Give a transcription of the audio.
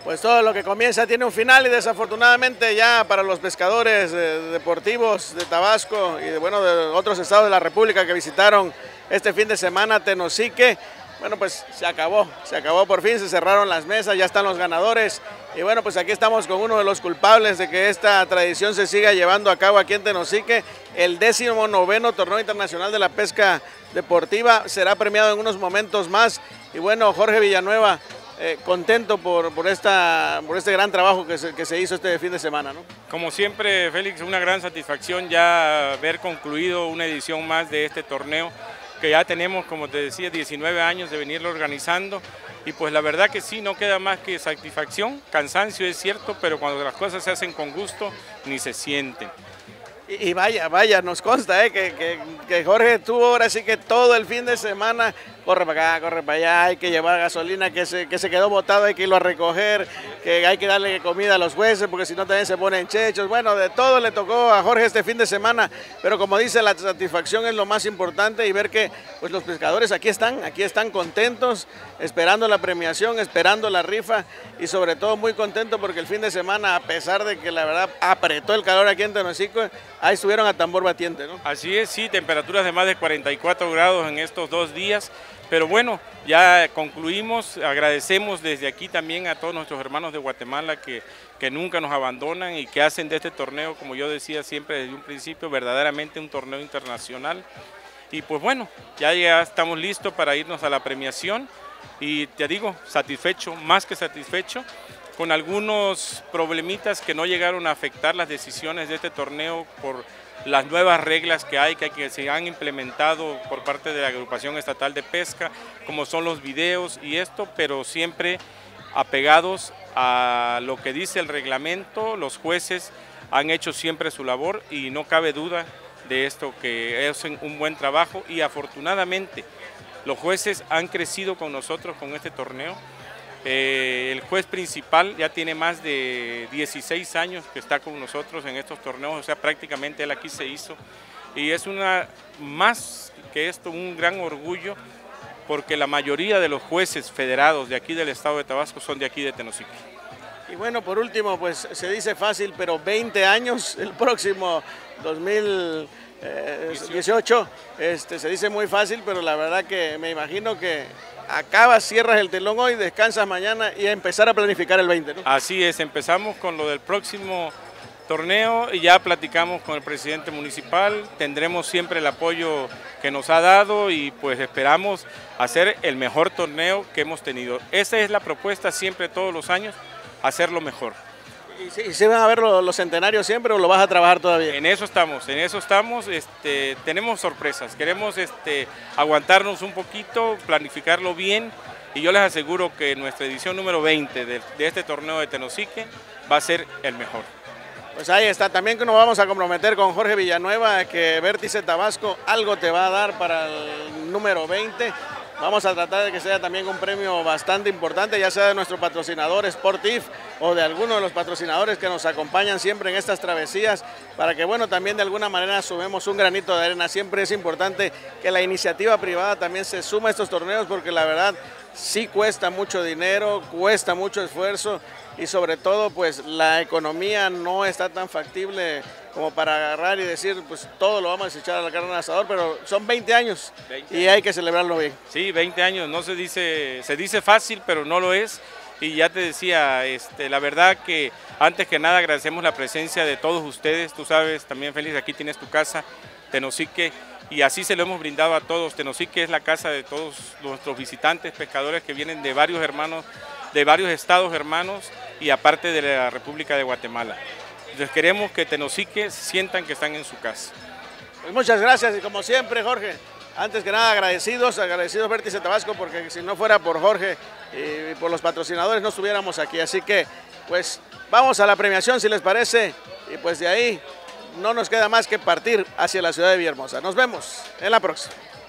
Pues todo lo que comienza tiene un final y desafortunadamente ya para los pescadores deportivos de Tabasco y de otros estados de la República que visitaron este fin de semana Tenosique, bueno, pues se acabó por fin, se cerraron las mesas, ya están los ganadores y bueno, pues aquí estamos con uno de los culpables de que esta tradición se siga llevando a cabo aquí en Tenosique. El 19º Torneo Internacional de la Pesca Deportiva será premiado en unos momentos más y bueno, Jorge Villanueva, contento por este gran trabajo que se hizo este fin de semana, ¿no? Como siempre, Félix, una gran satisfacción ya haber concluido una edición más de este torneo, que ya tenemos, como te decía, 19 años de venirlo organizando, y pues la verdad que sí, no queda más que satisfacción, cansancio es cierto, pero cuando las cosas se hacen con gusto, ni se sienten. Y vaya, nos consta que Jorge tuvo ahora sí que todo el fin de semana, corre para acá, corre para allá, hay que llevar gasolina que se quedó botado, hay que irlo a recoger, que hay que darle comida a los jueces porque si no también se ponen chechos. Bueno, de todo le tocó a Jorge este fin de semana, pero como dice, la satisfacción es lo más importante y ver que pues los pescadores aquí están contentos, esperando la premiación, esperando la rifa y sobre todo muy contentos porque el fin de semana, a pesar de que la verdad apretó el calor aquí en Tenosique, ahí estuvieron a tambor batiente, ¿no? Así es, sí, temperaturas de más de 44 grados en estos 2 días, pero bueno, ya concluimos, agradecemos desde aquí también a todos nuestros hermanos de Guatemala que nunca nos abandonan y que hacen de este torneo, como yo decía siempre desde un principio, verdaderamente un torneo internacional. Y pues bueno, ya estamos listos para irnos a la premiación y te digo, satisfecho, más que satisfecho, con algunos problemitas que no llegaron a afectar las decisiones de este torneo por las nuevas reglas que se han implementado por parte de la Agrupación Estatal de Pesca, como son los videos y esto, pero siempre apegados a lo que dice el reglamento. Los jueces han hecho siempre su labor y no cabe duda de esto, que hacen un buen trabajo y afortunadamente los jueces han crecido con nosotros con este torneo. El juez principal ya tiene más de 16 años que está con nosotros en estos torneos, o sea, prácticamente él aquí se hizo. Y es más que esto, un gran orgullo, porque la mayoría de los jueces federados de aquí del estado de Tabasco son de aquí de Tenosique. Y bueno, por último, pues se dice fácil, pero 20 años, el próximo 2018, se dice muy fácil, pero la verdad que me imagino que cierras el telón hoy, descansas mañana y a empezar a planificar el 20, ¿no? Así es, empezamos con lo del próximo torneo y ya platicamos con el presidente municipal, tendremos siempre el apoyo que nos ha dado y pues esperamos hacer el mejor torneo que hemos tenido. Esa es la propuesta siempre, todos los años, hacerlo mejor. ¿Y se van a ver los centenarios siempre o lo vas a trabajar todavía? En eso estamos, tenemos sorpresas, queremos aguantarnos un poquito, planificarlo bien y yo les aseguro que nuestra edición número 20 de este torneo de Tenosique va a ser el mejor. Pues ahí está, también que nos vamos a comprometer con Jorge Villanueva que Vértice Tabasco algo te va a dar para el número 20. Vamos a tratar de que sea también un premio bastante importante, ya sea de nuestro patrocinador Sportif o de alguno de los patrocinadores que nos acompañan siempre en estas travesías, para que bueno, también de alguna manera sumemos un granito de arena. Siempre es importante que la iniciativa privada también se suma a estos torneos, porque la verdad sí cuesta mucho dinero, cuesta mucho esfuerzo y sobre todo pues la economía no está tan factible como para agarrar y decir pues todo lo vamos a echar a la carne al asador, pero son 20 años y hay que celebrarlo bien. Sí, 20 años, no se dice fácil, pero no lo es. Y ya te decía, la verdad que antes que nada agradecemos la presencia de todos ustedes. Tú sabes también, Félix, aquí tienes tu casa, Tenosique, y así se lo hemos brindado a todos. Tenosique es la casa de todos nuestros visitantes, pescadores que vienen de varios estados hermanos y aparte de la República de Guatemala. Entonces queremos que Tenosique sientan que están en su casa. Pues muchas gracias y como siempre, Jorge, antes que nada agradecidos Vértice Tabasco, porque si no fuera por Jorge y por los patrocinadores no estuviéramos aquí. Así que pues vamos a la premiación si les parece y pues de ahí no nos queda más que partir hacia la ciudad de Villahermosa. Nos vemos en la próxima.